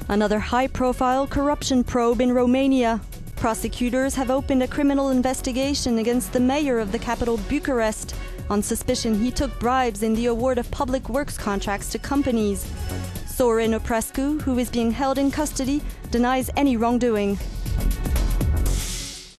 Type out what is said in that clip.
Another high-profile corruption probe in Romania. Prosecutors have opened a criminal investigation against the mayor of the capital, Bucharest, on suspicion he took bribes in the award of public works contracts to companies. Sorin Oprescu, who is being held in custody, denies any wrongdoing.